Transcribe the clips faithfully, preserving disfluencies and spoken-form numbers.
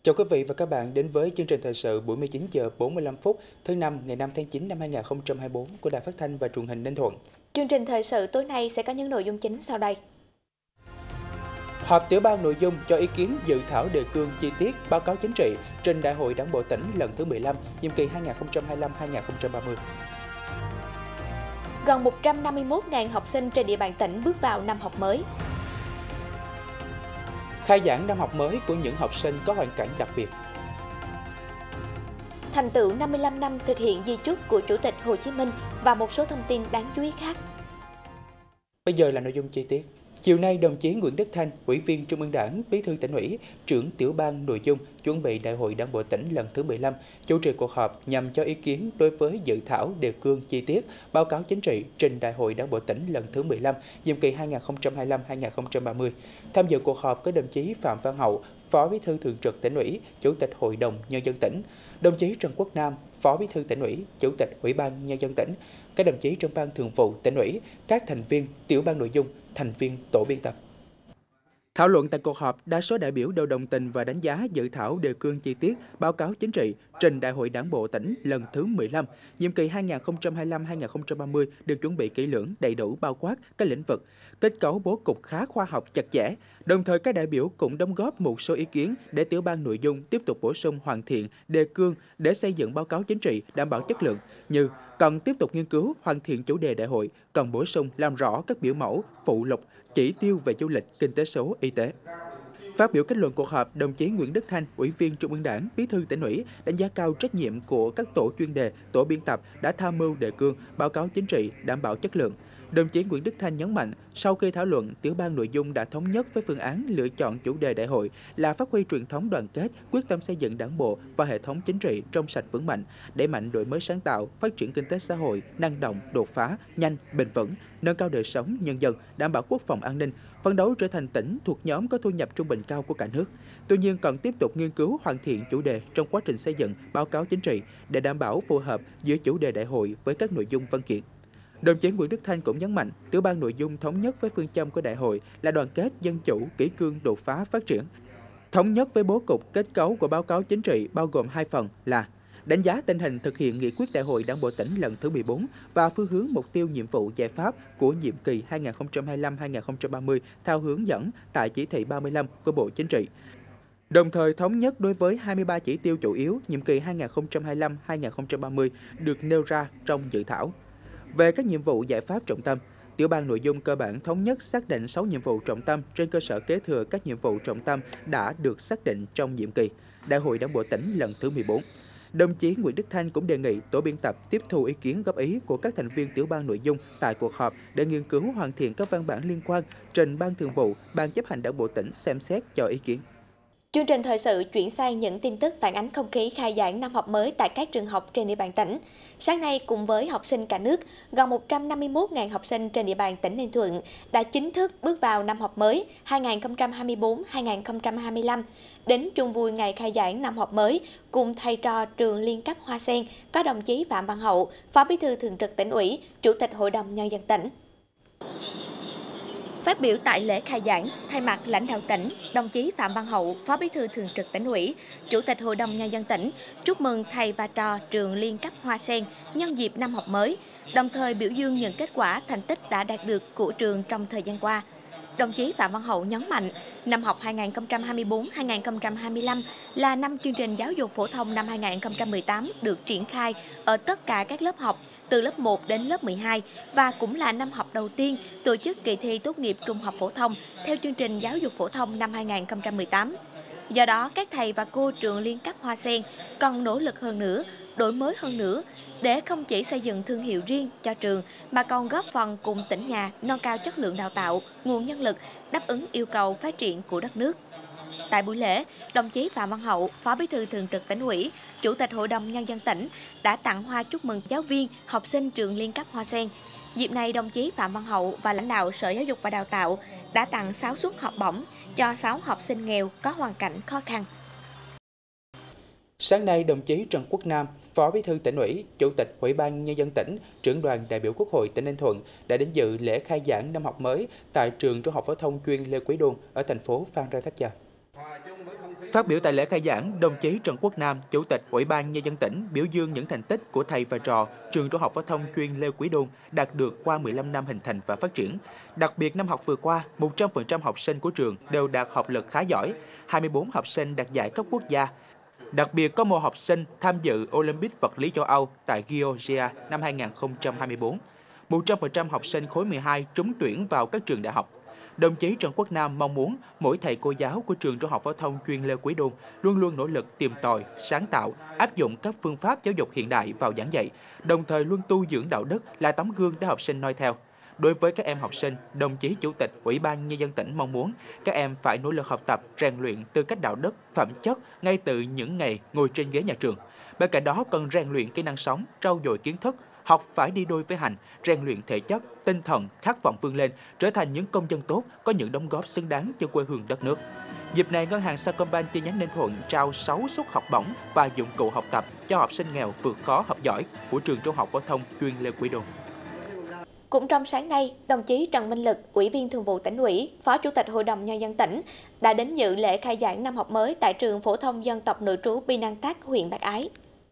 Chào quý vị và các bạn đến với chương trình thời sự buổi mười chín giờ bốn mươi lăm phút thứ năm ngày năm tháng chín năm hai nghìn không trăm hai mươi tư của Đài Phát thanh và Truyền hình Ninh Thuận. Chương trình thời sự tối nay sẽ có những nội dung chính sau đây. Họp tiểu ban nội dung cho ý kiến dự thảo đề cương chi tiết báo cáo chính trị trình Đại hội Đảng bộ tỉnh lần thứ mười lăm, nhiệm kỳ hai nghìn không trăm hai mươi lăm đến hai nghìn không trăm ba mươi. Gần một trăm năm mươi mốt nghìn học sinh trên địa bàn tỉnh bước vào năm học mới. Khai giảng năm học mới của những học sinh có hoàn cảnh đặc biệt. Thành tựu năm mươi lăm năm thực hiện di chúc của Chủ tịch Hồ Chí Minh và một số thông tin đáng chú ý khác. Bây giờ là nội dung chi tiết. Chiều nay, đồng chí Nguyễn Đức Thanh, Ủy viên Trung ương Đảng, Bí thư Tỉnh ủy, trưởng tiểu ban nội dung chuẩn bị Đại hội Đảng bộ tỉnh lần thứ mười lăm, chủ trì cuộc họp nhằm cho ý kiến đối với dự thảo đề cương chi tiết báo cáo chính trị trình Đại hội Đảng bộ tỉnh lần thứ mười lăm, nhiệm kỳ hai nghìn không trăm hai mươi lăm đến hai nghìn không trăm ba mươi. Tham dự cuộc họp có đồng chí Phạm Văn Hậu, Phó Bí thư Thường trực Tỉnh ủy, Chủ tịch Hội đồng Nhân dân tỉnh, đồng chí Trần Quốc Nam, Phó Bí thư Tỉnh ủy, Chủ tịch Ủy ban Nhân dân tỉnh, các đồng chí trong ban thường vụ Tỉnh ủy, các thành viên tiểu ban nội dung, thành viên tổ biên tập. Thảo luận tại cuộc họp, đa số đại biểu đều đồng tình và đánh giá dự thảo đề cương chi tiết báo cáo chính trị trình Đại hội Đảng bộ tỉnh lần thứ mười lăm, nhiệm kỳ hai nghìn không trăm hai mươi lăm đến hai nghìn không trăm ba mươi được chuẩn bị kỹ lưỡng, đầy đủ, bao quát các lĩnh vực, kết cấu bố cục khá khoa học, chặt chẽ. Đồng thời, các đại biểu cũng đóng góp một số ý kiến để tiểu ban nội dung tiếp tục bổ sung hoàn thiện đề cương để xây dựng báo cáo chính trị đảm bảo chất lượng, như cần tiếp tục nghiên cứu hoàn thiện chủ đề đại hội, cần bổ sung làm rõ các biểu mẫu, phụ lục, chỉ tiêu về du lịch, kinh tế số, y tế. Phát biểu kết luận cuộc họp, đồng chí Nguyễn Đức Thanh, Ủy viên Trung ương Đảng, Bí thư Tỉnh ủy, đánh giá cao trách nhiệm của các tổ chuyên đề, tổ biên tập đã tham mưu đề cương, báo cáo chính trị đảm bảo chất lượng. Đồng chí Nguyễn Đức Thanh nhấn mạnh, sau khi thảo luận, tiểu ban nội dung đã thống nhất với phương án lựa chọn chủ đề đại hội là phát huy truyền thống đoàn kết, quyết tâm xây dựng đảng bộ và hệ thống chính trị trong sạch vững mạnh, đẩy mạnh đổi mới sáng tạo, phát triển kinh tế xã hội, năng động, đột phá, nhanh, bền vững, nâng cao đời sống nhân dân, đảm bảo quốc phòng an ninh, phấn đấu trở thành tỉnh thuộc nhóm có thu nhập trung bình cao của cả nước. Tuy nhiên, cần tiếp tục nghiên cứu hoàn thiện chủ đề trong quá trình xây dựng báo cáo chính trị để đảm bảo phù hợp giữa chủ đề đại hội với các nội dung văn kiện. Đồng chí Nguyễn Đức Thanh cũng nhấn mạnh, tiểu ban nội dung thống nhất với phương châm của đại hội là đoàn kết, dân chủ, kỷ cương, đột phá, phát triển. Thống nhất với bố cục kết cấu của báo cáo chính trị bao gồm hai phần là đánh giá tình hình thực hiện nghị quyết đại hội Đảng bộ tỉnh lần thứ mười bốn và phương hướng mục tiêu nhiệm vụ giải pháp của nhiệm kỳ hai nghìn không trăm hai mươi lăm đến hai nghìn không trăm ba mươi theo hướng dẫn tại chỉ thị ba mươi lăm của Bộ Chính trị. Đồng thời thống nhất đối với hai mươi ba chỉ tiêu chủ yếu nhiệm kỳ hai nghìn không trăm hai mươi lăm đến hai nghìn không trăm ba mươi được nêu ra trong dự thảo. Về các nhiệm vụ giải pháp trọng tâm, tiểu ban nội dung cơ bản thống nhất xác định sáu nhiệm vụ trọng tâm trên cơ sở kế thừa các nhiệm vụ trọng tâm đã được xác định trong nhiệm kỳ Đại hội Đảng bộ tỉnh lần thứ mười bốn. Đồng chí Nguyễn Đức Thanh cũng đề nghị tổ biên tập tiếp thu ý kiến góp ý của các thành viên tiểu ban nội dung tại cuộc họp để nghiên cứu hoàn thiện các văn bản liên quan trình ban thường vụ, ban chấp hành Đảng bộ tỉnh xem xét cho ý kiến. Chương trình thời sự chuyển sang những tin tức phản ánh không khí khai giảng năm học mới tại các trường học trên địa bàn tỉnh. Sáng nay, cùng với học sinh cả nước, gần một trăm năm mươi mốt nghìn học sinh trên địa bàn tỉnh Ninh Thuận đã chính thức bước vào năm học mới hai nghìn không trăm hai mươi tư đến hai nghìn không trăm hai mươi lăm. Đến chung vui ngày khai giảng năm học mới, cùng thầy trò trường Liên cấp Hoa Sen có đồng chí Phạm Văn Hậu, Phó Bí thư Thường trực Tỉnh ủy, Chủ tịch Hội đồng Nhân dân tỉnh. Phát biểu tại lễ khai giảng, thay mặt lãnh đạo tỉnh, đồng chí Phạm Văn Hậu, Phó Bí thư Thường trực Tỉnh ủy, Chủ tịch Hội đồng Nhân dân tỉnh chúc mừng thầy và trò trường Liên cấp Hoa Sen nhân dịp năm học mới, đồng thời biểu dương những kết quả thành tích đã đạt được của trường trong thời gian qua. Đồng chí Phạm Văn Hậu nhấn mạnh, năm học hai nghìn không trăm hai mươi tư đến hai nghìn không trăm hai mươi lăm là năm chương trình giáo dục phổ thông năm hai nghìn không trăm mười tám được triển khai ở tất cả các lớp học, từ lớp một đến lớp mười hai và cũng là năm học đầu tiên tổ chức kỳ thi tốt nghiệp trung học phổ thông theo chương trình giáo dục phổ thông năm hai nghìn không trăm mười tám. Do đó, các thầy và cô trường Liên cấp Hoa Sen cần nỗ lực hơn nữa, đổi mới hơn nữa để không chỉ xây dựng thương hiệu riêng cho trường mà còn góp phần cùng tỉnh nhà nâng cao chất lượng đào tạo, nguồn nhân lực đáp ứng yêu cầu phát triển của đất nước. Tại buổi lễ, đồng chí Phạm Văn Hậu, Phó Bí thư Thường trực Tỉnh ủy, Chủ tịch Hội đồng Nhân dân tỉnh đã tặng hoa chúc mừng giáo viên, học sinh trường Liên cấp Hoa Sen. Dịp này, đồng chí Phạm Văn Hậu và lãnh đạo Sở Giáo dục và Đào tạo đã tặng sáu suất học bổng cho sáu học sinh nghèo có hoàn cảnh khó khăn. Sáng nay, đồng chí Trần Quốc Nam, Phó Bí thư Tỉnh ủy, Chủ tịch Ủy ban Nhân dân tỉnh, trưởng đoàn đại biểu Quốc hội tỉnh Ninh Thuận đã đến dự lễ khai giảng năm học mới tại trường Trung học phổ thông chuyên Lê Quý Đôn ở thành phố Phan Rang Tháp Chàm. Phát biểu tại lễ khai giảng, đồng chí Trần Quốc Nam, Chủ tịch Ủy ban Nhân dân tỉnh biểu dương những thành tích của thầy và trò trường Trung học phổ thông chuyên Lê Quý Đôn đạt được qua mười lăm năm hình thành và phát triển. Đặc biệt năm học vừa qua, một trăm phần trăm học sinh của trường đều đạt học lực khá giỏi, hai mươi tư học sinh đạt giải cấp quốc gia. Đặc biệt có một học sinh tham dự Olympic vật lý châu Âu tại Georgia năm hai nghìn không trăm hai mươi tư. một trăm phần trăm học sinh khối mười hai trúng tuyển vào các trường đại học. Đồng chí Trần Quốc Nam mong muốn mỗi thầy cô giáo của trường Trung học phổ thông chuyên Lê Quý Đôn luôn luôn nỗ lực tìm tòi, sáng tạo, áp dụng các phương pháp giáo dục hiện đại vào giảng dạy, đồng thời luôn tu dưỡng đạo đức là tấm gương để học sinh noi theo. Đối với các em học sinh, đồng chí Chủ tịch Ủy ban Nhân dân tỉnh mong muốn các em phải nỗ lực học tập, rèn luyện tư cách đạo đức, phẩm chất ngay từ những ngày ngồi trên ghế nhà trường. Bên cạnh đó cần rèn luyện kỹ năng sống, trau dồi kiến thức, học phải đi đôi với hành, rèn luyện thể chất, tinh thần, khát vọng vươn lên, trở thành những công dân tốt, có những đóng góp xứng đáng cho quê hương đất nước. Dịp này, Ngân hàng Sacombank chi nhánh Ninh Thuận trao sáu suất học bổng và dụng cụ học tập cho học sinh nghèo vượt khó học giỏi của trường Trung học phổ thông chuyên Lê Quý Đôn. Cũng trong sáng nay, đồng chí Trần Minh Lực, Ủy viên Thường vụ Tỉnh ủy, Phó Chủ tịch Hội đồng Nhân dân tỉnh đã đến dự lễ khai giảng năm học mới tại trường Phổ thông Dân tộc Nội trú Pinang Tác, huyện Bắc Ái.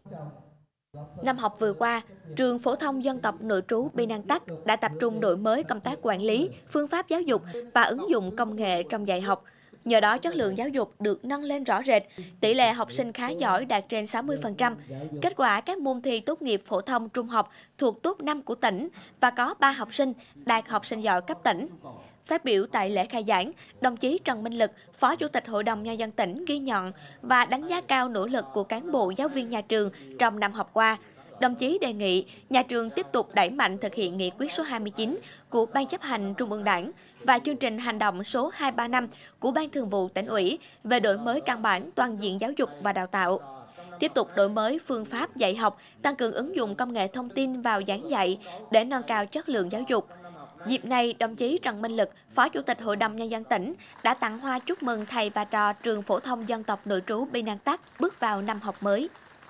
Năm học vừa qua, trường Phổ thông Dân tộc Nội trú Pinang Tác đã tập trung đổi mới công tác quản lý, phương pháp giáo dục và ứng dụng công nghệ trong dạy học. Nhờ đó, chất lượng giáo dục được nâng lên rõ rệt, tỷ lệ học sinh khá giỏi đạt trên sáu mươi phần trăm. Kết quả các môn thi tốt nghiệp phổ thông trung học thuộc top năm của tỉnh và có ba học sinh đạt học sinh giỏi cấp tỉnh. Phát biểu tại lễ khai giảng, đồng chí Trần Minh Lực, Phó Chủ tịch Hội đồng Nhân dân tỉnh ghi nhận và đánh giá cao nỗ lực của cán bộ giáo viên nhà trường trong năm học qua. Đồng chí đề nghị nhà trường tiếp tục đẩy mạnh thực hiện nghị quyết số hai mươi chín của Ban chấp hành Trung ương Đảng và chương trình hành động số hai ba năm của Ban Thường vụ Tỉnh ủy về đổi mới căn bản toàn diện giáo dục và đào tạo. Tiếp tục đổi mới phương pháp dạy học, tăng cường ứng dụng công nghệ thông tin vào giảng dạy để nâng cao chất lượng giáo dục. Dịp này, đồng chí Trần Minh Lực, Phó Chủ tịch Hội đồng Nhân dân tỉnh đã tặng hoa chúc mừng thầy và trò trường Phổ thông Dân tộc Nội trú Pinang Tác bước vào năm học mới.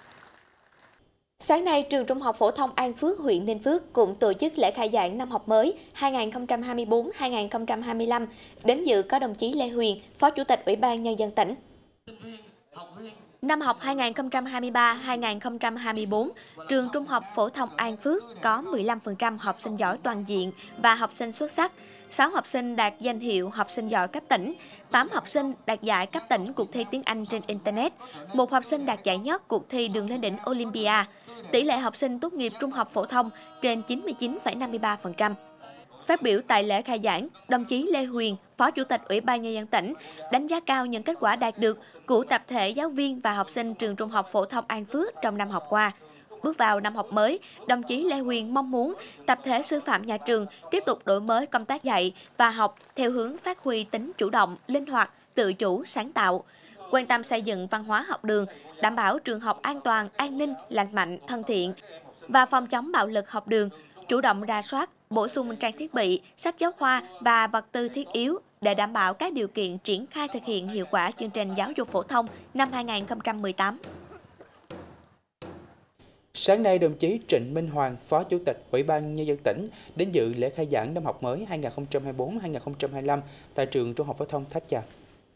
Sáng nay, trường Trung học phổ thông An Phước, huyện Ninh Phước cũng tổ chức lễ khai giảng năm học mới hai nghìn không trăm hai mươi tư hai nghìn không trăm hai mươi lăm. Đến dự có đồng chí Lê Huyền, Phó Chủ tịch Ủy ban Nhân dân tỉnh. Năm học hai nghìn không trăm hai mươi ba hai nghìn không trăm hai mươi tư, trường Trung học phổ thông An Phước có mười lăm phần trăm học sinh giỏi toàn diện và học sinh xuất sắc, sáu học sinh đạt danh hiệu học sinh giỏi cấp tỉnh, tám học sinh đạt giải cấp tỉnh cuộc thi tiếng Anh trên Internet, một học sinh đạt giải nhất cuộc thi Đường lên đỉnh Olympia. Tỷ lệ học sinh tốt nghiệp trung học phổ thông trên chín mươi chín phẩy năm mươi ba phần trăm. Phát biểu tại lễ khai giảng, đồng chí Lê Huyền, Phó Chủ tịch Ủy ban Nhân dân tỉnh, đánh giá cao những kết quả đạt được của tập thể giáo viên và học sinh trường Trung học phổ thông An Phước trong năm học qua. Bước vào năm học mới, đồng chí Lê Huyền mong muốn tập thể sư phạm nhà trường tiếp tục đổi mới công tác dạy và học theo hướng phát huy tính chủ động, linh hoạt, tự chủ, sáng tạo, quan tâm xây dựng văn hóa học đường, đảm bảo trường học an toàn, an ninh, lành mạnh, thân thiện và phòng chống bạo lực học đường, chủ động rà soát, bổ sung trang thiết bị, sách giáo khoa và vật tư thiết yếu để đảm bảo các điều kiện triển khai thực hiện hiệu quả chương trình giáo dục phổ thông năm hai nghìn không trăm mười tám. Sáng nay, đồng chí Trịnh Minh Hoàng, Phó Chủ tịch Ủy ban Nhân dân tỉnh đến dự lễ khai giảng năm học mới hai nghìn không trăm hai mươi tư hai nghìn không trăm hai mươi lăm tại trường Trung học phổ thông Tháp Chàm.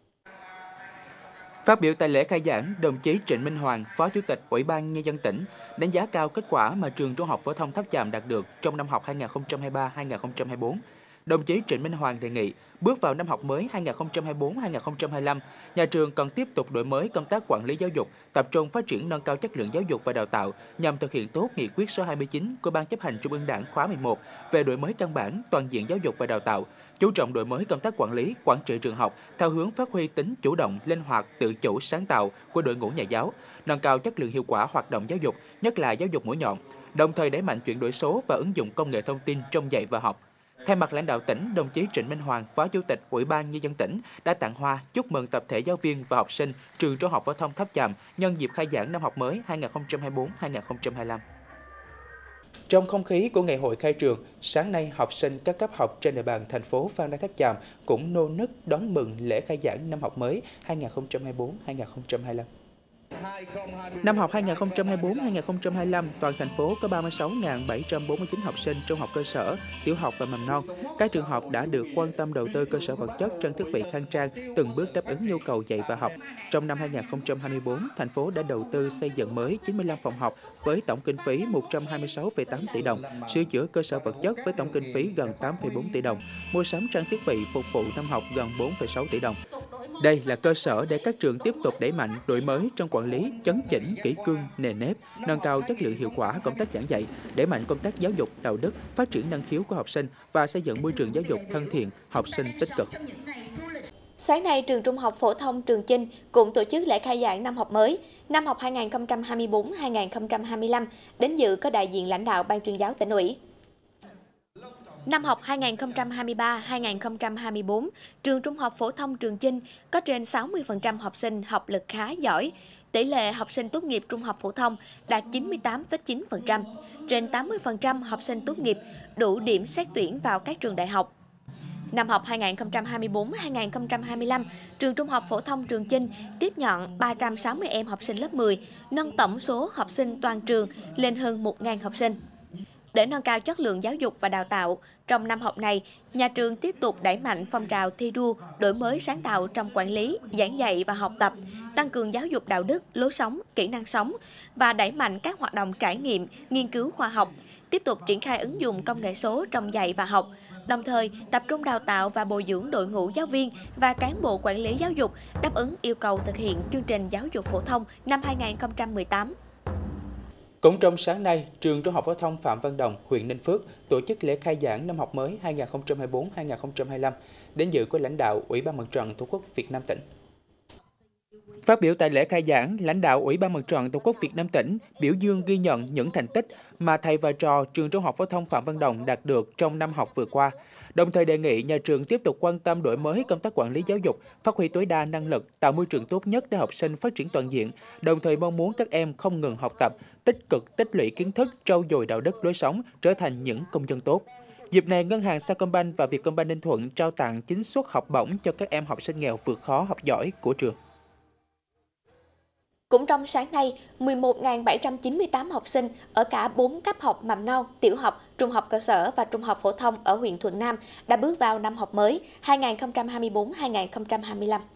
Phát biểu tại lễ khai giảng, đồng chí Trịnh Minh Hoàng, Phó Chủ tịch Ủy ban Nhân dân tỉnh đánh giá cao kết quả mà trường Trung học phổ thông Tháp Chàm đạt được trong năm học hai nghìn không trăm hai mươi ba hai nghìn không trăm hai mươi tư. Đồng chí Trịnh Minh Hoàng đề nghị bước vào năm học mới hai nghìn không trăm hai mươi tư hai nghìn không trăm hai mươi lăm, nhà trường cần tiếp tục đổi mới công tác quản lý giáo dục, tập trung phát triển nâng cao chất lượng giáo dục và đào tạo nhằm thực hiện tốt nghị quyết số hai mươi chín của Ban chấp hành Trung ương Đảng khóa mười một về đổi mới căn bản toàn diện giáo dục và đào tạo, chú trọng đổi mới công tác quản lý, quản trị trường học theo hướng phát huy tính chủ động, linh hoạt, tự chủ, sáng tạo của đội ngũ nhà giáo, nâng cao chất lượng hiệu quả hoạt động giáo dục, nhất là giáo dục mũi nhọn, đồng thời đẩy mạnh chuyển đổi số và ứng dụng công nghệ thông tin trong dạy và học. Thay mặt lãnh đạo tỉnh, đồng chí Trịnh Minh Hoàng, Phó Chủ tịch Ủy ban Nhân dân tỉnh đã tặng hoa chúc mừng tập thể giáo viên và học sinh trường Trung học phổ thông Tháp Chàm nhân dịp khai giảng năm học mới hai nghìn không trăm hai mươi tư hai nghìn không trăm hai mươi lăm. Trong không khí của ngày hội khai trường, sáng nay học sinh các cấp học trên địa bàn thành phố Phan Rang Tháp Chàm cũng nô nức đón mừng lễ khai giảng năm học mới hai nghìn không trăm hai mươi tư hai nghìn không trăm hai mươi lăm. Năm học hai nghìn không trăm hai mươi tư hai nghìn không trăm hai mươi lăm, toàn thành phố có ba mươi sáu nghìn bảy trăm bốn mươi chín học sinh trung học cơ sở, tiểu học và mầm non. Các trường học đã được quan tâm đầu tư cơ sở vật chất, trang thiết bị khang trang, từng bước đáp ứng nhu cầu dạy và học. Trong năm hai nghìn không trăm hai mươi tư, thành phố đã đầu tư xây dựng mới chín mươi lăm phòng học với tổng kinh phí một trăm hai mươi sáu phẩy tám tỷ đồng, sửa chữa cơ sở vật chất với tổng kinh phí gần tám phẩy bốn tỷ đồng, mua sắm trang thiết bị phục vụ năm học gần bốn phẩy sáu tỷ đồng. Đây là cơ sở để các trường tiếp tục đẩy mạnh đổi mới trong quản lý, chấn chỉnh kỷ cương, nề nếp, nâng cao chất lượng hiệu quả công tác giảng dạy, đẩy mạnh công tác giáo dục, đạo đức, phát triển năng khiếu của học sinh và xây dựng môi trường giáo dục thân thiện, học sinh tích cực. Sáng nay, trường Trung học phổ thông Trường Chinh cũng tổ chức lễ khai giảng năm học mới, năm học hai nghìn không trăm hai mươi tư hai nghìn không trăm hai mươi lăm, đến dự có đại diện lãnh đạo Ban tuyên giáo tỉnh ủy. Năm học hai nghìn không trăm hai mươi ba hai nghìn không trăm hai mươi tư, trường Trung học phổ thông Trường Chinh có trên sáu mươi phần trăm học sinh học lực khá giỏi. Tỷ lệ học sinh tốt nghiệp trung học phổ thông đạt chín mươi tám phẩy chín phần trăm, trên tám mươi phần trăm học sinh tốt nghiệp đủ điểm xét tuyển vào các trường đại học. Năm học hai nghìn không trăm hai mươi tư hai nghìn không trăm hai mươi lăm, trường Trung học phổ thông Trường Chinh tiếp nhận ba trăm sáu mươi em học sinh lớp mười, nâng tổng số học sinh toàn trường lên hơn một nghìn học sinh. Để nâng cao chất lượng giáo dục và đào tạo, trong năm học này, nhà trường tiếp tục đẩy mạnh phong trào thi đua, đổi mới sáng tạo trong quản lý, giảng dạy và học tập, tăng cường giáo dục đạo đức, lối sống, kỹ năng sống và đẩy mạnh các hoạt động trải nghiệm, nghiên cứu khoa học, tiếp tục triển khai ứng dụng công nghệ số trong dạy và học, đồng thời tập trung đào tạo và bồi dưỡng đội ngũ giáo viên và cán bộ quản lý giáo dục đáp ứng yêu cầu thực hiện chương trình giáo dục phổ thông năm hai nghìn không trăm mười tám. Cũng trong sáng nay, trường Trung học phổ thông Phạm Văn Đồng, huyện Ninh Phước tổ chức lễ khai giảng năm học mới hai nghìn không trăm hai mươi tư hai nghìn không trăm hai mươi lăm, đến dự có lãnh đạo Ủy ban Mặt trận Tổ quốc Việt Nam tỉnh. Phát biểu tại lễ khai giảng, lãnh đạo Ủy ban Mặt trận Tổ quốc Việt Nam tỉnh biểu dương ghi nhận những thành tích mà thầy và trò trường Trung học phổ thông Phạm Văn Đồng đạt được trong năm học vừa qua. Đồng thời đề nghị nhà trường tiếp tục quan tâm đổi mới công tác quản lý giáo dục, phát huy tối đa năng lực, tạo môi trường tốt nhất để học sinh phát triển toàn diện, đồng thời mong muốn các em không ngừng học tập, tích cực tích lũy kiến thức, trau dồi đạo đức lối sống, trở thành những công dân tốt. Dịp này, Ngân hàng Sacombank và Vietcombank Ninh Thuận trao tặng chín suất học bổng cho các em học sinh nghèo vượt khó học giỏi của trường. Cũng trong sáng nay, mười một nghìn bảy trăm chín mươi tám học sinh ở cả bốn cấp học mầm non, tiểu học, trung học cơ sở và trung học phổ thông ở huyện Thuận Nam đã bước vào năm học mới hai nghìn không trăm hai mươi tư hai nghìn không trăm hai mươi lăm.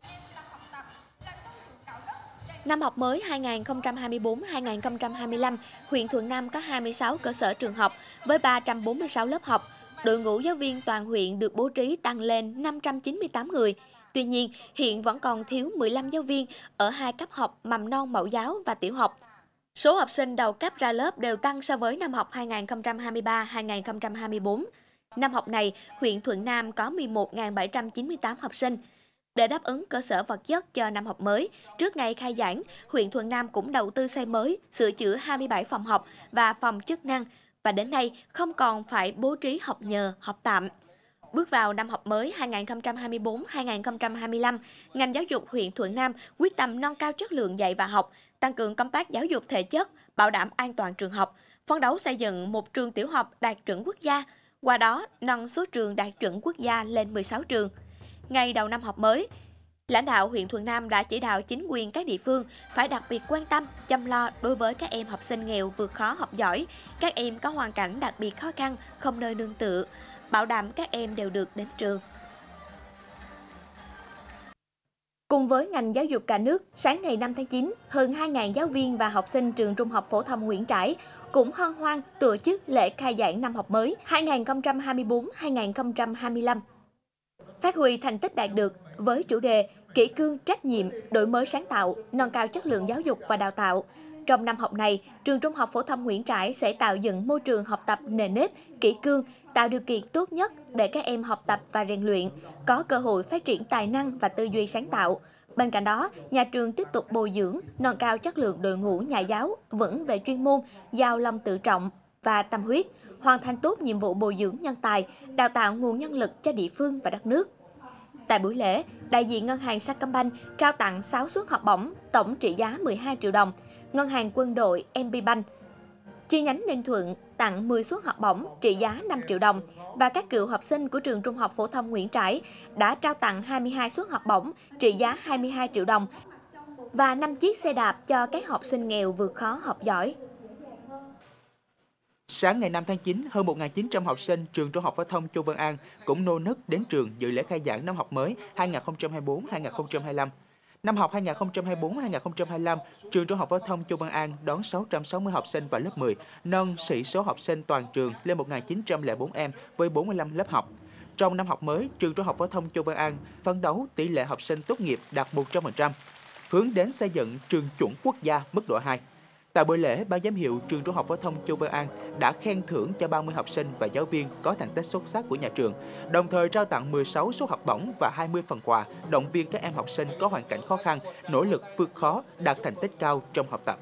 Năm học mới hai nghìn không trăm hai mươi tư hai nghìn không trăm hai mươi lăm, huyện Thuận Nam có hai mươi sáu cơ sở trường học với ba trăm bốn mươi sáu lớp học. Đội ngũ giáo viên toàn huyện được bố trí tăng lên năm trăm chín mươi tám người. Tuy nhiên, hiện vẫn còn thiếu mười lăm giáo viên ở hai cấp học mầm non mẫu giáo và tiểu học. Số học sinh đầu cấp ra lớp đều tăng so với năm học hai nghìn không trăm hai mươi ba hai nghìn không trăm hai mươi tư. Năm học này, huyện Thuận Nam có mười một nghìn bảy trăm chín mươi tám học sinh. Để đáp ứng cơ sở vật chất cho năm học mới, trước ngày khai giảng, huyện Thuận Nam cũng đầu tư xây mới, sửa chữa hai mươi bảy phòng học và phòng chức năng, và đến nay không còn phải bố trí học nhờ, học tạm. Bước vào năm học mới hai nghìn không trăm hai mươi tư hai nghìn không trăm hai mươi lăm, ngành giáo dục huyện Thuận Nam quyết tâm nâng cao chất lượng dạy và học, tăng cường công tác giáo dục thể chất, bảo đảm an toàn trường học, phấn đấu xây dựng một trường tiểu học đạt chuẩn quốc gia, qua đó nâng số trường đạt chuẩn quốc gia lên mười sáu trường. Ngày đầu năm học mới, lãnh đạo huyện Thuận Nam đã chỉ đạo chính quyền các địa phương phải đặc biệt quan tâm, chăm lo đối với các em học sinh nghèo vượt khó học giỏi, các em có hoàn cảnh đặc biệt khó khăn, không nơi nương tựa, bảo đảm các em đều được đến trường. Cùng với ngành giáo dục cả nước, sáng ngày năm tháng chín, hơn hai nghìn giáo viên và học sinh trường Trung học phổ thông Nguyễn Trãi cũng hân hoan tổ chức lễ khai giảng năm học mới hai nghìn không trăm hai mươi tư hai nghìn không trăm hai mươi lăm. Phát huy thành tích đạt được với chủ đề kỷ cương trách nhiệm, đổi mới sáng tạo, nâng cao chất lượng giáo dục và đào tạo. Trong năm học này, trường Trung học phổ thông Nguyễn Trãi sẽ tạo dựng môi trường học tập nề nếp, kỷ cương, tạo điều kiện tốt nhất để các em học tập và rèn luyện, có cơ hội phát triển tài năng và tư duy sáng tạo. Bên cạnh đó, nhà trường tiếp tục bồi dưỡng, nâng cao chất lượng đội ngũ nhà giáo, vững về chuyên môn, giàu lòng tự trọng và tâm huyết, hoàn thành tốt nhiệm vụ bồi dưỡng nhân tài, đào tạo nguồn nhân lực cho địa phương và đất nước. Tại buổi lễ, đại diện Ngân hàng Sacombank trao tặng sáu suất học bổng tổng trị giá mười hai triệu đồng, Ngân hàng Quân đội em pê Bank chi nhánh Ninh Thuận tặng mười suất học bổng trị giá năm triệu đồng và các cựu học sinh của trường Trung học phổ thông Nguyễn Trãi đã trao tặng hai mươi hai suất học bổng trị giá hai mươi hai triệu đồng và năm chiếc xe đạp cho các học sinh nghèo vượt khó học giỏi. Sáng ngày năm tháng chín, hơn một nghìn chín trăm học sinh trường Trung học phổ thông Chu Văn An cũng nô nức đến trường dự lễ khai giảng năm học mới hai nghìn không trăm hai mươi tư hai nghìn không trăm hai mươi lăm. Năm học hai nghìn không trăm hai mươi tư hai nghìn không trăm hai mươi lăm, trường Trung học phổ thông Chu Văn An đón sáu trăm sáu mươi học sinh vào lớp mười, nâng sĩ số học sinh toàn trường lên một nghìn chín trăm lẻ bốn em với bốn mươi lăm lớp học. Trong năm học mới, trường Trung học phổ thông Chu Văn An phấn đấu tỷ lệ học sinh tốt nghiệp đạt một trăm phần trăm, hướng đến xây dựng trường chuẩn quốc gia mức độ hai. Tại buổi lễ, ban giám hiệu trường Trung học phổ thông Chu Văn An đã khen thưởng cho ba mươi học sinh và giáo viên có thành tích xuất sắc của nhà trường, đồng thời trao tặng mười sáu suất học bổng và hai mươi phần quà, động viên các em học sinh có hoàn cảnh khó khăn, nỗ lực vượt khó, đạt thành tích cao trong học tập.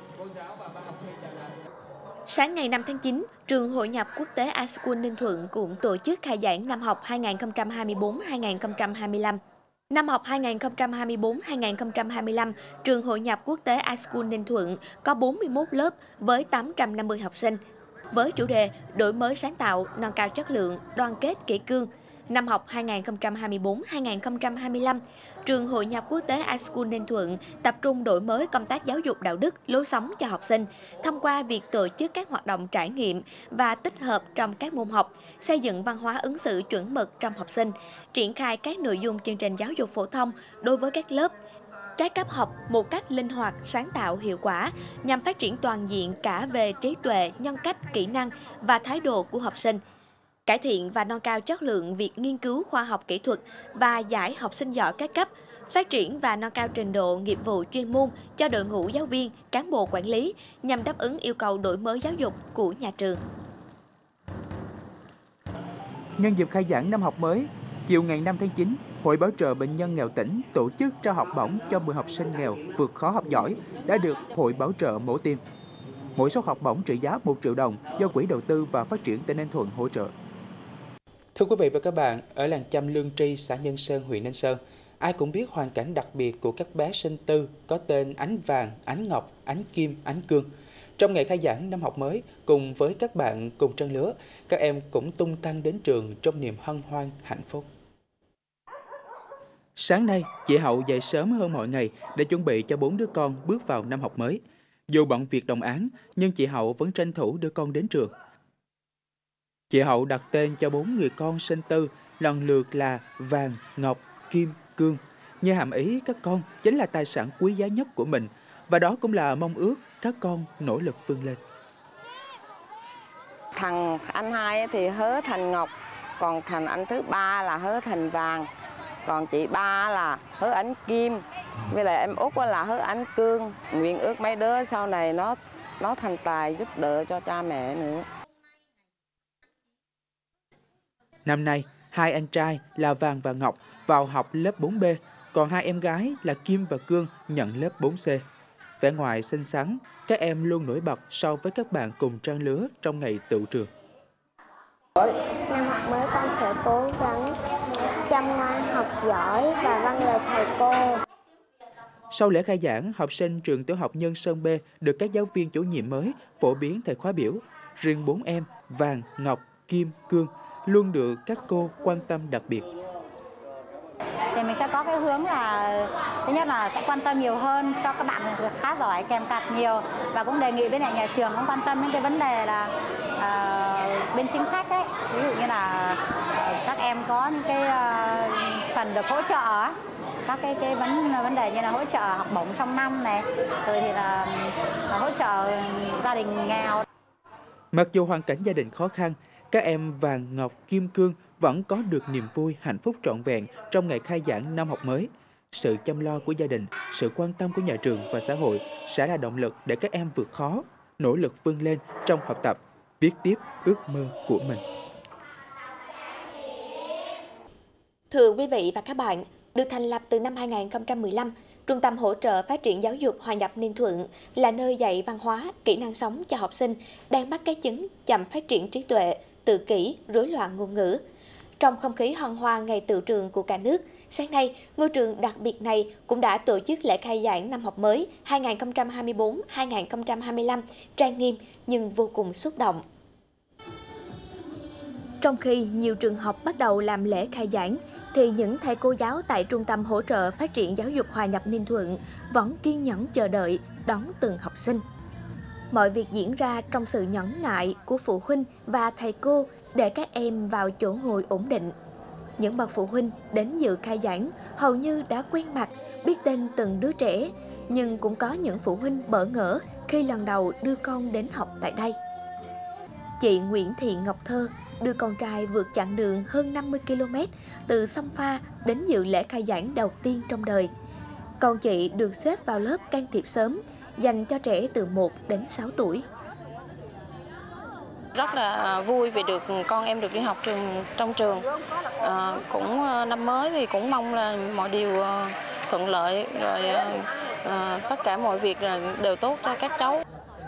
Sáng ngày năm tháng chín, trường Hội nhập quốc tế iSchool Ninh Thuận cũng tổ chức khai giảng năm học hai nghìn không trăm hai mươi tư hai nghìn không trăm hai mươi lăm. Năm học hai nghìn không trăm hai mươi tư hai nghìn không trăm hai mươi lăm, trường Hội nhập quốc tế iSchool Ninh Thuận có bốn mươi mốt lớp với tám trăm năm mươi học sinh. Với chủ đề đổi mới sáng tạo, nâng cao chất lượng, đoàn kết kỷ cương. Năm học hai nghìn không trăm hai mươi tư hai nghìn không trăm hai mươi lăm, trường Hội nhập quốc tế iSchool Ninh Thuận tập trung đổi mới công tác giáo dục đạo đức, lối sống cho học sinh thông qua việc tổ chức các hoạt động trải nghiệm và tích hợp trong các môn học, xây dựng văn hóa ứng xử chuẩn mực trong học sinh, triển khai các nội dung chương trình giáo dục phổ thông đối với các lớp, trái cấp học một cách linh hoạt, sáng tạo, hiệu quả nhằm phát triển toàn diện cả về trí tuệ, nhân cách, kỹ năng và thái độ của học sinh, cải thiện và nâng cao chất lượng việc nghiên cứu khoa học kỹ thuật và giải học sinh giỏi các cấp, phát triển và nâng cao trình độ nghiệp vụ chuyên môn cho đội ngũ giáo viên, cán bộ quản lý nhằm đáp ứng yêu cầu đổi mới giáo dục của nhà trường. Nhân dịp khai giảng năm học mới, chiều ngày năm tháng chín, Hội Bảo trợ Bệnh nhân nghèo tỉnh tổ chức trao học bổng cho mười học sinh nghèo vượt khó học giỏi đã được Hội Bảo trợ mổ tim. Mỗi suất học bổng trị giá một triệu đồng do Quỹ Đầu tư và Phát triển tỉnh Ninh Thuận hỗ trợ. Thưa quý vị và các bạn, ở làng Chăm Lương Tri, xã Nhân Sơn, huyện Ninh Sơn, ai cũng biết hoàn cảnh đặc biệt của các bé sinh tư có tên Ánh Vàng, Ánh Ngọc, Ánh Kim, Ánh Cương. Trong ngày khai giảng năm học mới, cùng với các bạn cùng trang lứa, các em cũng tung tăng đến trường trong niềm hân hoan, hạnh phúc. Sáng nay, chị Hậu dậy sớm hơn mọi ngày để chuẩn bị cho bốn đứa con bước vào năm học mới. Dù bận việc đồng áng, nhưng chị Hậu vẫn tranh thủ đưa con đến trường. Chị Hậu đặt tên cho bốn người con sinh tư lần lượt là Vàng, Ngọc, Kim, Cương. Như hàm ý các con chính là tài sản quý giá nhất của mình, và đó cũng là mong ước các con nỗ lực vươn lên. Thằng anh hai thì hứa thành Ngọc, còn thằng anh thứ ba là hứa thành Vàng, còn chị ba là hứa Ánh Kim, với lại em út là hứa Ánh Cương. Nguyện ước mấy đứa sau này nó nó thành tài giúp đỡ cho cha mẹ nữa. Năm nay, hai anh trai là Vàng và Ngọc vào học lớp bốn B, còn hai em gái là Kim và Cương nhận lớp bốn C. Vẻ ngoài xinh xắn, các em luôn nổi bật so với các bạn cùng trang lứa trong ngày tựu trường. Năm học mới con sẽ cố gắng chăm ngoan, học giỏi và vâng lời thầy cô. Sau lễ khai giảng, học sinh trường tiểu học Nhân Sơn B được các giáo viên chủ nhiệm mới phổ biến thầy khóa biểu. Riêng bốn em Vàng, Ngọc, Kim, Cương luôn được các cô quan tâm đặc biệt. Thì mình sẽ có cái hướng là thứ nhất là sẽ quan tâm nhiều hơn cho các bạn được khá giỏi, kèm cặp nhiều, và cũng đề nghị bên nhà trường cũng quan tâm đến cái vấn đề là uh, bên chính sách ấy, ví dụ như là uh, các em có những cái uh, phần được hỗ trợ, các cái cái vấn vấn đề như là hỗ trợ học bổng trong năm này, rồi thì là uh, hỗ trợ gia đình nghèo. Mặc dù hoàn cảnh gia đình khó khăn, các em Vàng, Ngọc, Kim, Cương vẫn có được niềm vui, hạnh phúc trọn vẹn trong ngày khai giảng năm học mới. Sự chăm lo của gia đình, sự quan tâm của nhà trường và xã hội sẽ là động lực để các em vượt khó, nỗ lực vươn lên trong học tập, viết tiếp ước mơ của mình. Thưa quý vị và các bạn, được thành lập từ năm hai nghìn không trăm mười lăm, Trung tâm Hỗ trợ Phát triển Giáo dục Hòa nhập Ninh Thuận là nơi dạy văn hóa, kỹ năng sống cho học sinh đang mắc các chứng chậm phát triển trí tuệ, tự kỷ, rối loạn ngôn ngữ. Trong không khí hân hoan ngày tựu trường của cả nước, sáng nay, ngôi trường đặc biệt này cũng đã tổ chức lễ khai giảng năm học mới hai nghìn không trăm hai mươi tư hai nghìn không trăm hai mươi lăm trang nghiêm nhưng vô cùng xúc động. Trong khi nhiều trường học bắt đầu làm lễ khai giảng, thì những thầy cô giáo tại Trung tâm Hỗ trợ Phát triển Giáo dục Hòa nhập Ninh Thuận vẫn kiên nhẫn chờ đợi đón từng học sinh. Mọi việc diễn ra trong sự nhẫn nại của phụ huynh và thầy cô để các em vào chỗ ngồi ổn định. Những bậc phụ huynh đến dự khai giảng hầu như đã quen mặt, biết tên từng đứa trẻ, nhưng cũng có những phụ huynh bỡ ngỡ khi lần đầu đưa con đến học tại đây. Chị Nguyễn Thị Ngọc Thơ đưa con trai vượt chặng đường hơn năm mươi ki lô mét từ Sông Pha đến dự lễ khai giảng đầu tiên trong đời. Con chị được xếp vào lớp can thiệp sớm, dành cho trẻ từ một đến sáu tuổi. Rất là vui vì được con em được đi học trường trong trường. À, cũng năm mới thì cũng mong là mọi điều thuận lợi, rồi à, tất cả mọi việc đều tốt cho các cháu.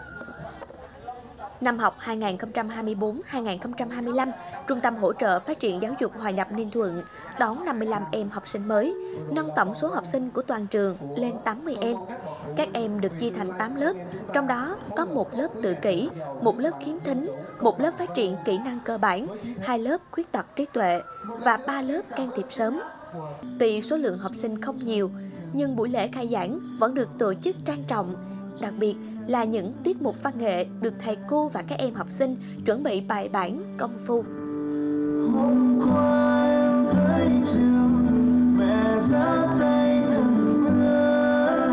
Năm học hai nghìn không trăm hai mươi tư hai nghìn không trăm hai mươi lăm, Trung tâm Hỗ trợ Phát triển Giáo dục Hòa nhập Ninh Thuận đón năm mươi lăm em học sinh mới, nâng tổng số học sinh của toàn trường lên tám mươi em. Các em được chia thành tám lớp, trong đó có một lớp tự kỷ, một lớp khiếm thính, một lớp phát triển kỹ năng cơ bản, hai lớp khuyết tật trí tuệ và ba lớp can thiệp sớm. Tuy số lượng học sinh không nhiều, nhưng buổi lễ khai giảng vẫn được tổ chức trang trọng, đặc biệt là những tiết mục văn nghệ được thầy cô và các em học sinh chuẩn bị bài bản, công phu. Hôm qua em thấy trường mẹ giáp tay từng hứa,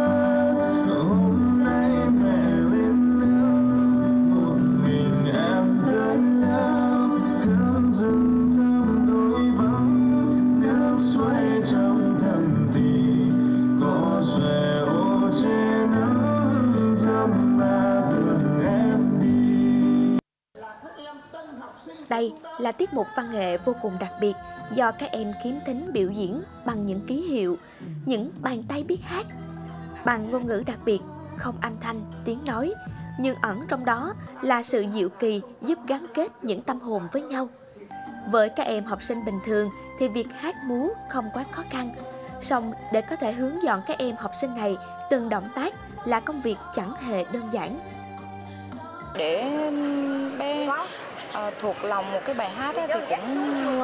hôm nay mẹ lên lớp một mình em tới lớp, khóm rừng thơm đôi vắng, nước xoay trong thầm thì có xòe ô che nắng dâm mà đường em đi. Đây là tiết mục văn nghệ vô cùng đặc biệt do các em khiếm thính biểu diễn bằng những ký hiệu, những bàn tay biết hát, bằng ngôn ngữ đặc biệt, không âm thanh, tiếng nói, nhưng ẩn trong đó là sự diệu kỳ giúp gắn kết những tâm hồn với nhau. Với các em học sinh bình thường thì việc hát múa không quá khó khăn, song để có thể hướng dẫn các em học sinh này từng động tác là công việc chẳng hề đơn giản. Để bé uh, thuộc lòng một cái bài hát ấy, thì cũng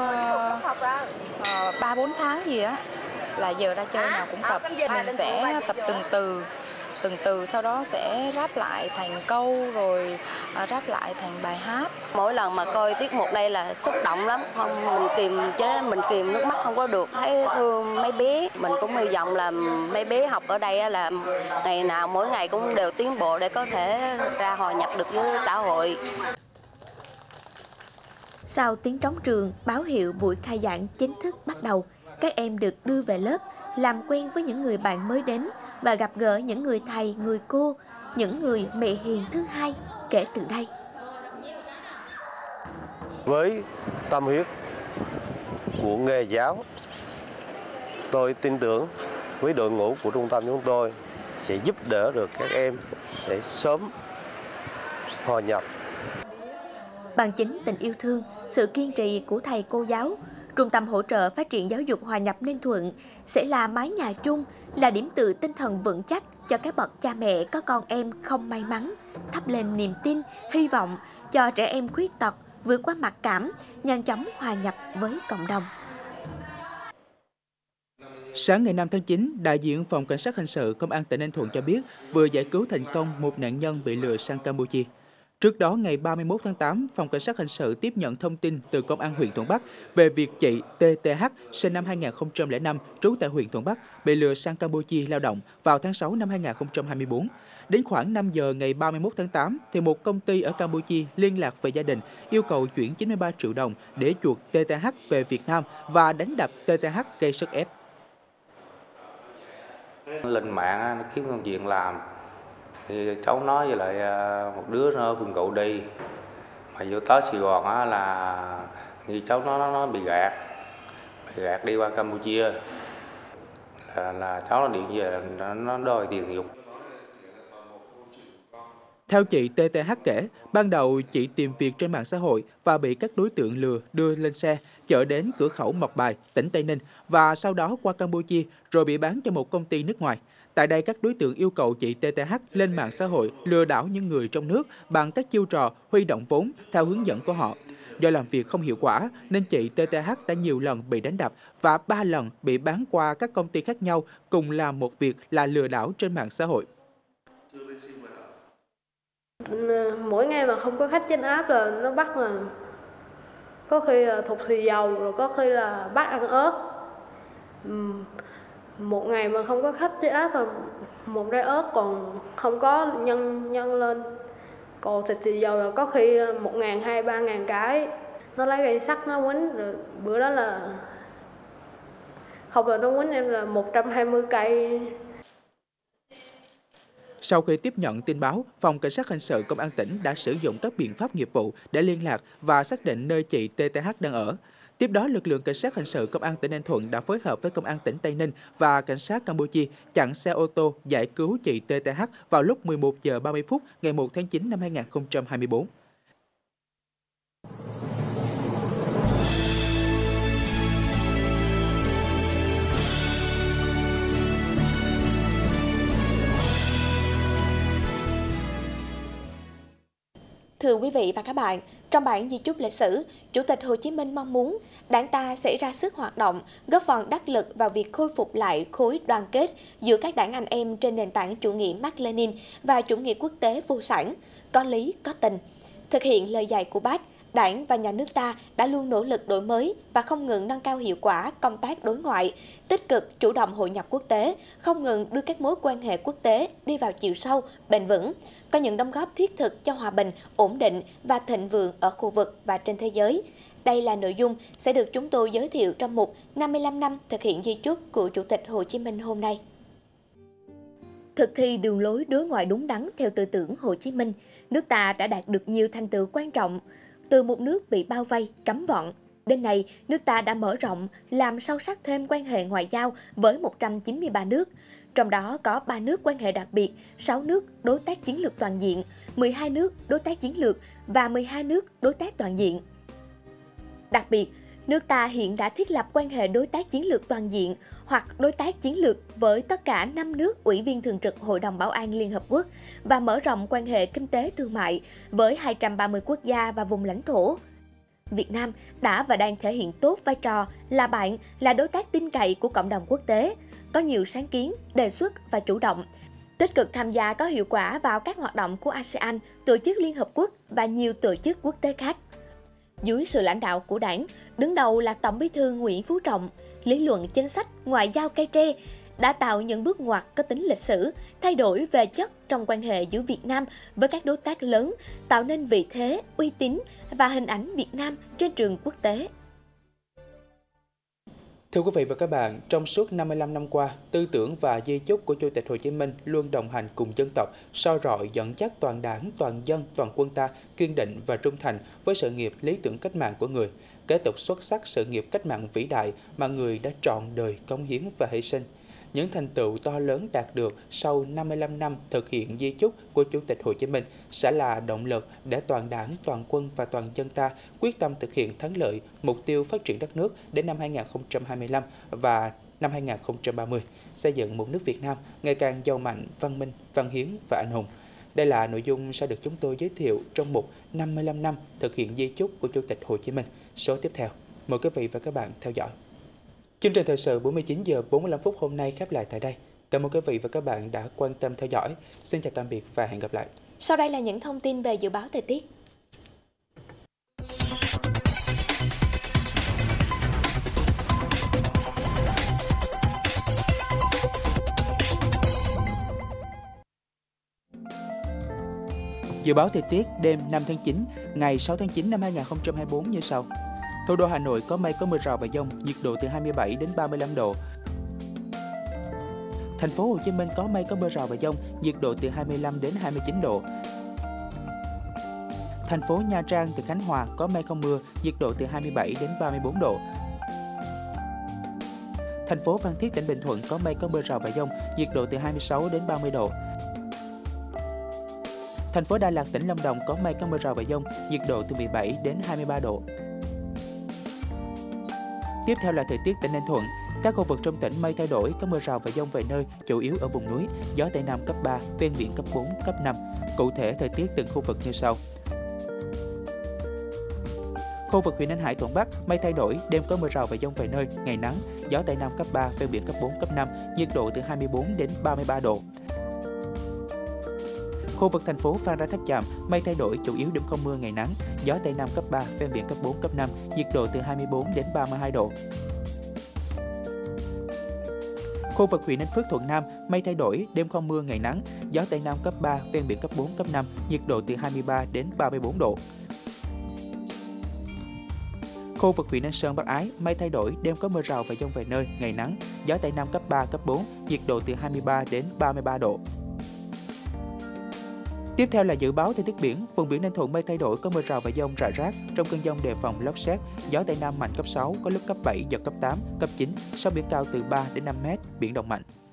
ba bốn tháng gì á, là giờ ra chơi nào cũng tập. Mình sẽ tập từng từ, từng từ sau đó sẽ ráp lại thành câu, rồi uh, ráp lại thành bài hát. Mỗi lần mà coi tiết mục đây là xúc động lắm, không mình kìm chế, mình kìm nước mắt không có được, thấy thương mấy bé. Mình cũng hy vọng là mấy bé học ở đây là ngày nào mỗi ngày cũng đều tiến bộ để có thể ra hòa nhập được với xã hội. Sau tiếng trống trường báo hiệu buổi khai giảng chính thức bắt đầu, các em được đưa về lớp, làm quen với những người bạn mới đến và gặp gỡ những người thầy, người cô, những người mẹ hiền thứ hai kể từ đây. Với tâm huyết của nghề giáo, tôi tin tưởng với đội ngũ của trung tâm chúng tôi sẽ giúp đỡ được các em để sớm hòa nhập. Bằng chính tình yêu thương, sự kiên trì của thầy cô giáo, Trung tâm Hỗ trợ Phát triển Giáo dục Hòa nhập Ninh Thuận sẽ là mái nhà chung, là điểm tựa tinh thần vững chắc cho các bậc cha mẹ có con em không may mắn, thắp lên niềm tin, hy vọng cho trẻ em khuyết tật vượt qua mặc cảm, nhanh chóng hòa nhập với cộng đồng. Sáng ngày năm tháng chín, đại diện Phòng Cảnh sát Hình sự Công an tỉnh Ninh Thuận cho biết vừa giải cứu thành công một nạn nhân bị lừa sang Campuchia. Trước đó, ngày ba mươi mốt tháng tám, Phòng Cảnh sát Hình sự tiếp nhận thông tin từ Công an huyện Thuận Bắc về việc chị tê tê hát, sinh năm hai nghìn không trăm lẻ năm, trú tại huyện Thuận Bắc, bị lừa sang Campuchia lao động vào tháng sáu năm hai nghìn không trăm hai mươi tư. Đến khoảng năm giờ ngày ba mươi mốt tháng tám, thì một công ty ở Campuchia liên lạc về gia đình, yêu cầu chuyển chín mươi ba triệu đồng để chuộc tê tê hát về Việt Nam và đánh đập tê tê hát gây sức ép. Lên mạng nó kiếm công việc làm, thì cháu nói với lại một đứa nó phường cậu đi, mà vô tới Sài Gòn á là nghi cháu nó, nó nó bị gạt, bị gạt đi qua Campuchia, là, là cháu nó điện về nó, nó đòi tiền dục. Theo chị tê tê hát kể, ban đầu chị tìm việc trên mạng xã hội và bị các đối tượng lừa đưa lên xe, chở đến cửa khẩu Mộc Bài, tỉnh Tây Ninh và sau đó qua Campuchia rồi bị bán cho một công ty nước ngoài. Tại đây, các đối tượng yêu cầu chị tê tê hát lên mạng xã hội lừa đảo những người trong nước bằng các chiêu trò huy động vốn theo hướng dẫn của họ. Do làm việc không hiệu quả nên chị tê tê hát đã nhiều lần bị đánh đập và ba lần bị bán qua các công ty khác nhau cùng làm một việc là lừa đảo trên mạng xã hội. Mỗi ngày mà không có khách trên app là nó bắt là có khi là thục xì dầu, rồi có khi là bắt ăn ớt. Một ngày mà không có khách trên app là một trái ớt còn không có nhân nhân lên. Còn thịt xì dầu là có khi một ngàn, hai, ba ngàn cái. Nó lấy cây sắt nó quýnh, rồi bữa đó là không là nó quýnh em là một trăm hai mươi cây. Sau khi tiếp nhận tin báo, Phòng Cảnh sát Hình sự Công an tỉnh đã sử dụng các biện pháp nghiệp vụ để liên lạc và xác định nơi chị tê tê hát đang ở. Tiếp đó, lực lượng Cảnh sát Hình sự Công an tỉnh Ninh Thuận đã phối hợp với Công an tỉnh Tây Ninh và Cảnh sát Campuchia chặn xe ô tô giải cứu chị tê tê hát vào lúc mười một giờ ba mươi phút ngày một tháng chín năm hai nghìn không trăm hai mươi tư. Thưa quý vị và các bạn, trong bản di chúc lịch sử, Chủ tịch Hồ Chí Minh mong muốn Đảng ta sẽ ra sức hoạt động, góp phần đắc lực vào việc khôi phục lại khối đoàn kết giữa các đảng anh em trên nền tảng chủ nghĩa Mác Lênin và chủ nghĩa quốc tế vô sản, có lý, có tình. Thực hiện lời dạy của Bác, Đảng và nhà nước ta đã luôn nỗ lực đổi mới và không ngừng nâng cao hiệu quả công tác đối ngoại, tích cực chủ động hội nhập quốc tế, không ngừng đưa các mối quan hệ quốc tế đi vào chiều sâu, bền vững, có những đóng góp thiết thực cho hòa bình, ổn định và thịnh vượng ở khu vực và trên thế giới. Đây là nội dung sẽ được chúng tôi giới thiệu trong mục năm mươi lăm năm thực hiện di chúc của Chủ tịch Hồ Chí Minh hôm nay. Thực thi đường lối đối ngoại đúng đắn theo tư tưởng Hồ Chí Minh, nước ta đã đạt được nhiều thành tựu quan trọng. Từ một nước bị bao vây, cấm vận, đến nay nước ta đã mở rộng, làm sâu sắc thêm quan hệ ngoại giao với một trăm chín mươi ba nước. Trong đó có ba nước quan hệ đặc biệt, sáu nước đối tác chiến lược toàn diện, mười hai nước đối tác chiến lược và mười hai nước đối tác toàn diện. Đặc biệt, nước ta hiện đã thiết lập quan hệ đối tác chiến lược toàn diện hoặc đối tác chiến lược với tất cả năm nước Ủy viên Thường trực Hội đồng Bảo an Liên Hợp Quốc và mở rộng quan hệ kinh tế thương mại với hai trăm ba mươi quốc gia và vùng lãnh thổ. Việt Nam đã và đang thể hiện tốt vai trò là bạn, là đối tác tin cậy của cộng đồng quốc tế, có nhiều sáng kiến, đề xuất và chủ động, tích cực tham gia có hiệu quả vào các hoạt động của a sê an, Tổ chức Liên Hợp Quốc và nhiều tổ chức quốc tế khác. Dưới sự lãnh đạo của Đảng, đứng đầu là Tổng Bí thư Nguyễn Phú Trọng, lý luận chính sách ngoại giao cây tre đã tạo những bước ngoặt có tính lịch sử, thay đổi về chất trong quan hệ giữa Việt Nam với các đối tác lớn, tạo nên vị thế, uy tín và hình ảnh Việt Nam trên trường quốc tế. Thưa quý vị và các bạn, trong suốt năm mươi lăm năm qua, tư tưởng và di chúc của Chủ tịch Hồ Chí Minh luôn đồng hành cùng dân tộc, soi rọi dẫn dắt toàn đảng, toàn dân, toàn quân ta kiên định và trung thành với sự nghiệp lý tưởng cách mạng của người, kế tục xuất sắc sự nghiệp cách mạng vĩ đại mà người đã trọn đời cống hiến và hy sinh. Những thành tựu to lớn đạt được sau năm mươi lăm năm thực hiện di chúc của Chủ tịch Hồ Chí Minh sẽ là động lực để toàn đảng, toàn quân và toàn dân ta quyết tâm thực hiện thắng lợi mục tiêu phát triển đất nước đến năm hai nghìn không trăm hai mươi lăm và năm hai nghìn không trăm ba mươi, xây dựng một nước Việt Nam ngày càng giàu mạnh, văn minh, văn hiến và anh hùng. Đây là nội dung sẽ được chúng tôi giới thiệu trong mục năm mươi lăm năm thực hiện di chúc của Chủ tịch Hồ Chí Minh. Số tiếp theo, mời quý vị và các bạn theo dõi. Chương trình thời sự bốn mươi chín giờ bốn mươi lăm phút hôm nay khép lại tại đây. Cảm ơn quý vị và các bạn đã quan tâm theo dõi. Xin chào tạm biệt và hẹn gặp lại. Sau đây là những thông tin về dự báo thời tiết. Dự báo thời tiết đêm năm tháng chín, ngày sáu tháng chín năm hai nghìn không trăm hai mươi tư như sau. Thủ đô Hà Nội có mây có mưa rào và dông, nhiệt độ từ hai mươi bảy đến ba mươi lăm độ. Thành phố Hồ Chí Minh có mây có mưa rào và dông, nhiệt độ từ hai mươi lăm đến hai mươi chín độ. Thành phố Nha Trang, tỉnh Khánh Hòa có mây không mưa, nhiệt độ từ hai mươi bảy đến ba mươi tư độ. Thành phố Phan Thiết, tỉnh Bình Thuận có mây có mưa rào và dông, nhiệt độ từ hai mươi sáu đến ba mươi độ. Thành phố Đà Lạt, tỉnh Lâm Đồng có mây có mưa rào và dông, nhiệt độ từ mười bảy đến hai mươi ba độ. Tiếp theo là thời tiết tỉnh Ninh Thuận. Các khu vực trong tỉnh mây thay đổi, có mưa rào và dông vài nơi, chủ yếu ở vùng núi, gió Tây Nam cấp ba, ven biển cấp bốn, cấp năm. Cụ thể thời tiết từng khu vực như sau. Khu vực huyện Ninh Hải, Thuận Bắc, mây thay đổi, đêm có mưa rào và dông vài nơi, ngày nắng, gió Tây Nam cấp ba, ven biển cấp bốn, cấp năm, nhiệt độ từ hai mươi bốn đến ba mươi ba độ. Khu vực thành phố Phan Rang Tháp Chàm, mây thay đổi, chủ yếu đêm không mưa, ngày nắng, gió Tây Nam cấp ba, ven biển cấp bốn, cấp năm, nhiệt độ từ hai mươi bốn đến ba mươi hai độ. Khu vực huyện Ninh Phước, Thuận Nam, mây thay đổi, đêm không mưa, ngày nắng, gió Tây Nam cấp ba, ven biển cấp bốn, cấp năm, nhiệt độ từ hai mươi ba đến ba mươi bốn độ. Khu vực huyện Ninh Sơn, Bắc Ái, mây thay đổi, đêm có mưa rào và dông vài nơi, ngày nắng, gió Tây Nam cấp ba, cấp bốn, nhiệt độ từ hai mươi ba đến ba mươi ba độ. Tiếp theo là dự báo thời tiết biển, vùng biển Ninh Thuận mây thay đổi, có mưa rào và dông rải rác, trong cơn dông đề phòng lốc sét, gió Tây Nam mạnh cấp sáu, có lúc cấp bảy, giật cấp tám, cấp chín, sóng biển cao từ ba đến năm mét, biển động mạnh.